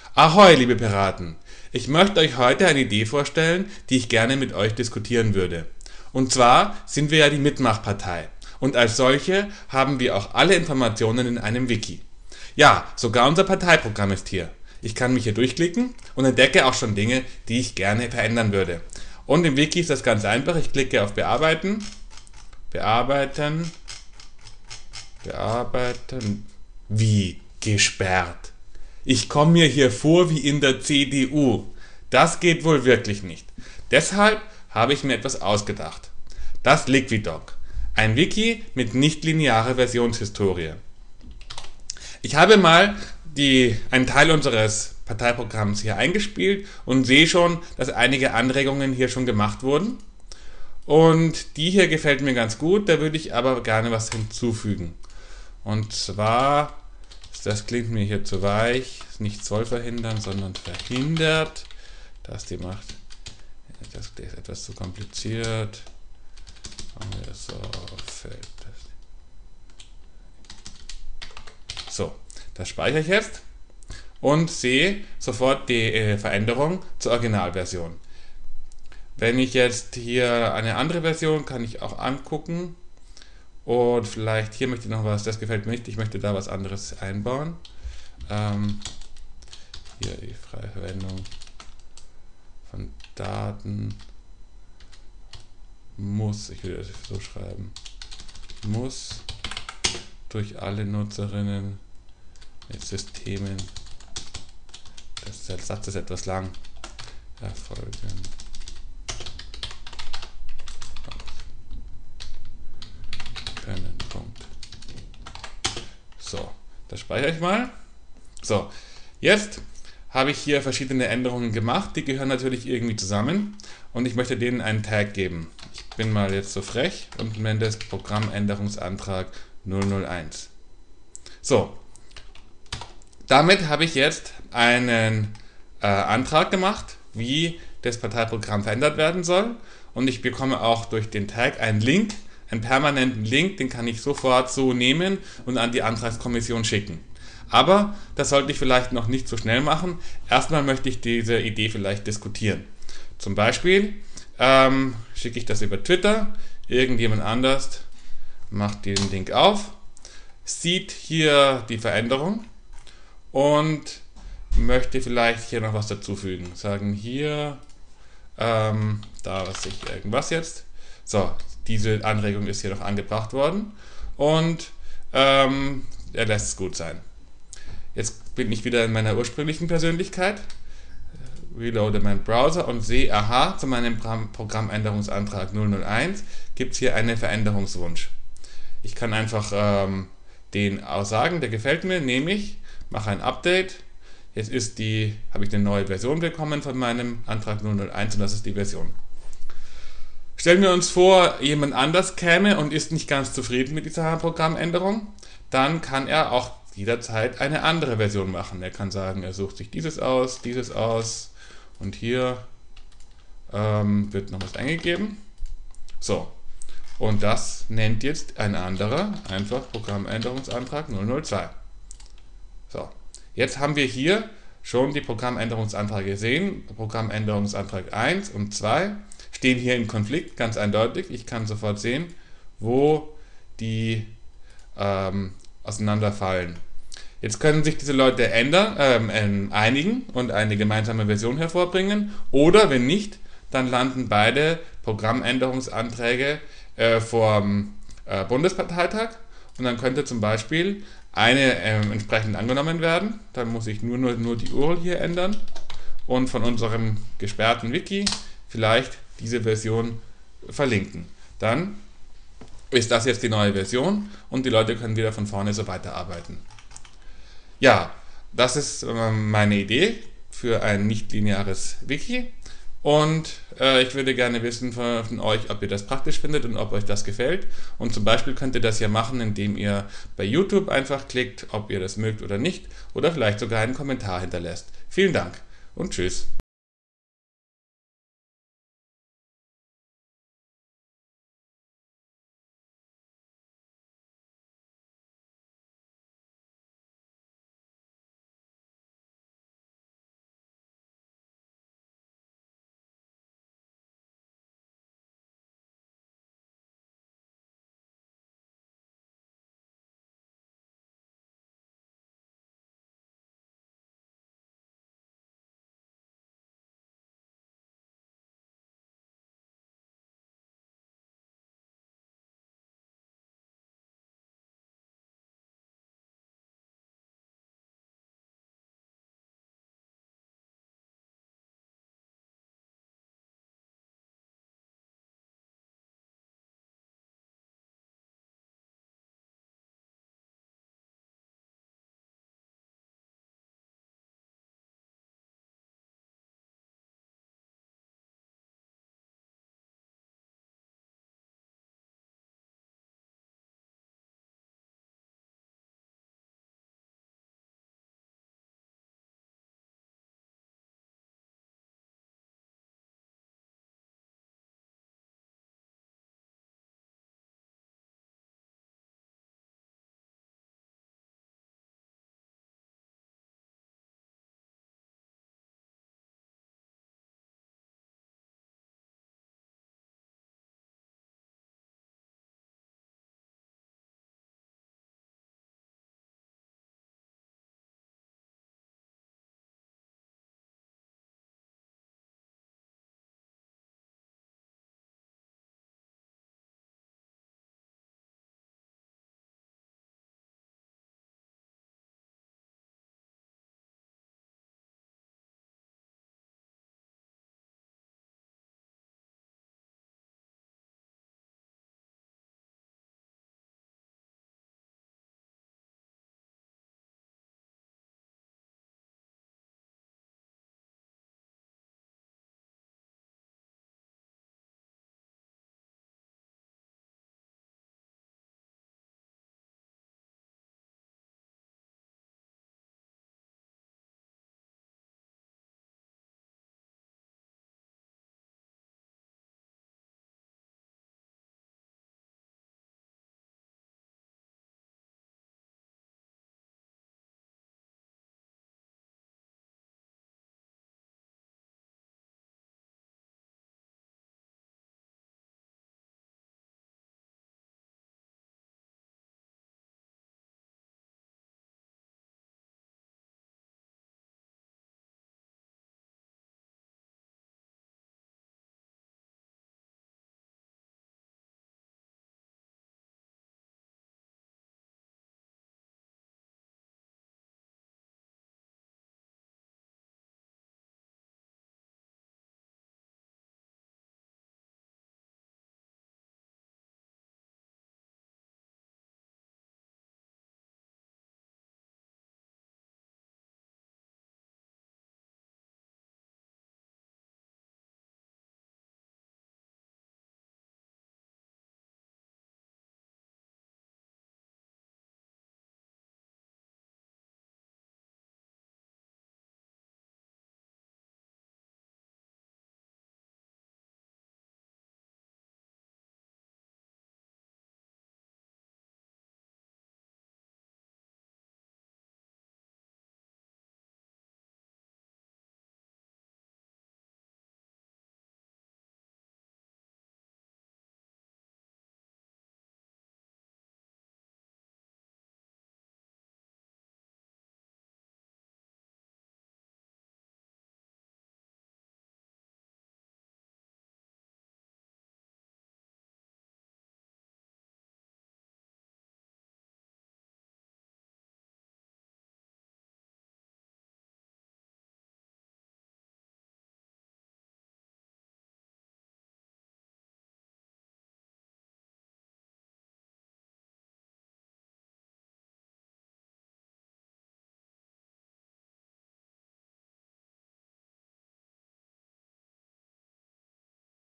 Ahoi, liebe Piraten! Ich möchte euch heute eine Idee vorstellen, die ich gerne mit euch diskutieren würde. Und zwar sind wir ja die Mitmachpartei. Und als solche haben wir auch alle Informationen in einem Wiki. Ja, sogar unser Parteiprogramm ist hier. Ich kann mich hier durchklicken und entdecke auch schon Dinge, die ich gerne verändern würde. Und im Wiki ist das ganz einfach. Ich klicke auf Bearbeiten, Bearbeiten, Bearbeiten, wie gesperrt. Ich komme mir hier vor wie in der CDU. Das geht wohl wirklich nicht. Deshalb habe ich mir etwas ausgedacht. Das Liquidoc. Ein Wiki mit nichtlinearer Versionshistorie. Ich habe mal einen Teil unseres Parteiprogramms hier eingespielt und sehe schon, dass einige Anregungen hier schon gemacht wurden. Und die hier gefällt mir ganz gut, da würde ich aber gerne was hinzufügen. Und zwar, das klingt mir hier zu weich, nicht soll verhindern, sondern verhindert. Das die macht, das ist etwas zu kompliziert. So, fällt das. So, das speichere ich jetzt und sehe sofort die Veränderung zur Originalversion. Wenn ich jetzt hier eine andere Version, kann ich auch angucken. Und vielleicht hier möchte ich noch was, das gefällt mir nicht, ich möchte da was anderes einbauen. Hier die freie Verwendung von Daten muss, ich will das so schreiben, muss durch alle Nutzerinnen mit Systemen, der Satz ist etwas lang, erfolgen. Punkt. So, das speichere ich mal. So, jetzt habe ich hier verschiedene Änderungen gemacht, die gehören natürlich irgendwie zusammen und ich möchte denen einen Tag geben. Ich bin mal jetzt so frech und nenne das Programmänderungsantrag 001. So, damit habe ich jetzt einen Antrag gemacht, wie das Parteiprogramm verändert werden soll und ich bekomme auch durch den Tag einen Link, einen permanenten Link, den kann ich sofort so nehmen und an die Antragskommission schicken. Aber das sollte ich vielleicht noch nicht so schnell machen. Erstmal möchte ich diese Idee vielleicht diskutieren. Zum Beispiel schicke ich das über Twitter, irgendjemand anders macht den Link auf, sieht hier die Veränderung und möchte vielleicht hier noch was dazufügen. Sagen hier, da was ich irgendwas jetzt. So, diese Anregung ist hier noch angebracht worden und er lässt es gut sein. Jetzt bin ich wieder in meiner ursprünglichen Persönlichkeit, reloade meinen Browser und sehe, aha, zu meinem Programmänderungsantrag 001 gibt es hier einen Veränderungswunsch. Ich kann einfach den aussagen, der gefällt mir, nehme ich, mache ein Update. Jetzt habe ich eine neue Version bekommen von meinem Antrag 001 und das ist die Version. Stellen wir uns vor, jemand anders käme und ist nicht ganz zufrieden mit dieser Programmänderung, dann kann er auch jederzeit eine andere Version machen. Er kann sagen, er sucht sich dieses aus und hier wird noch was eingegeben. So, und das nennt jetzt ein anderer einfach Programmänderungsantrag 002. So, jetzt haben wir hier schon die Programmänderungsanträge gesehen. Programmänderungsantrag 1 und 2 stehen hier im Konflikt, ganz eindeutig. Ich kann sofort sehen, wo die auseinanderfallen. Jetzt können sich diese Leute einigen und eine gemeinsame Version hervorbringen. Oder wenn nicht, dann landen beide Programmänderungsanträge vor dem Bundesparteitag. Und dann könnte zum Beispiel eine entsprechend angenommen werden. Dann muss ich nur die URL hier ändern und von unserem gesperrten Wiki vielleicht diese Version verlinken. Dann ist das jetzt die neue Version und die Leute können wieder von vorne so weiterarbeiten. Ja, das ist meine Idee für ein nicht-lineares Wiki und ich würde gerne wissen von euch, ob ihr das praktisch findet und ob euch das gefällt. Und zum Beispiel könnt ihr das ja machen, indem ihr bei YouTube einfach klickt, ob ihr das mögt oder nicht oder vielleicht sogar einen Kommentar hinterlässt. Vielen Dank und tschüss.